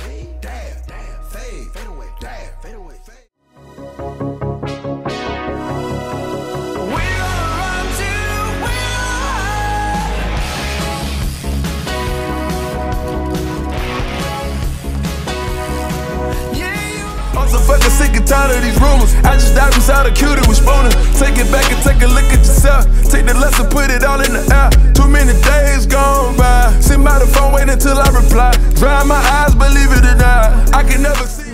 dab, fade, fade away, dab, fade away, fade. I'm so fucking sick and tired of these rumors. I just dive inside a cutie with Spooner. Take it back and take a look at yourself. Take the lesson, put it all in the air. Too many days gone by. Sit by the phone, wait until I reply. Dry my eyes, believe it or not. I can never see.